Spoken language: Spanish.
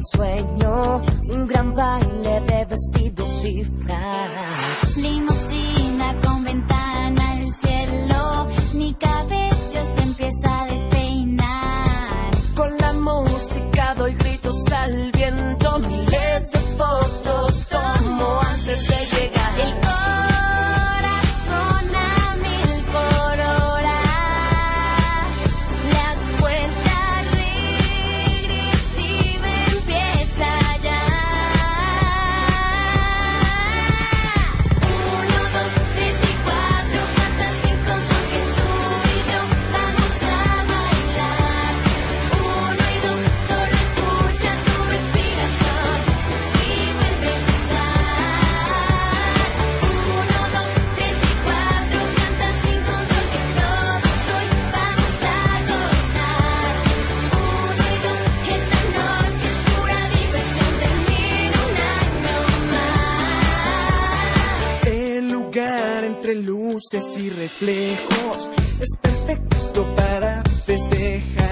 sueño, un gran baile de vestidos y frac. Limusina con ventana al cielo, mi cabello se empieza a despeinar. Con la música doy gritos al viento, miles de fotos tomo antes de llegar. El corazón a 1000 por hora, la cuenta regresiva empieza ya. 1, 2, 3 y 4, canta sin control que tú y yo vamos a bailar. 1 y 2, solo escucha tu respiración y vuelve a empezar. 1, 2, 3 y 4, canta sin control que todos hoy vamos a gozar. 1 y 2, esta noche es pura diversión, termina un año más. El lugar entre luces y reflejos es perfecto para festejar.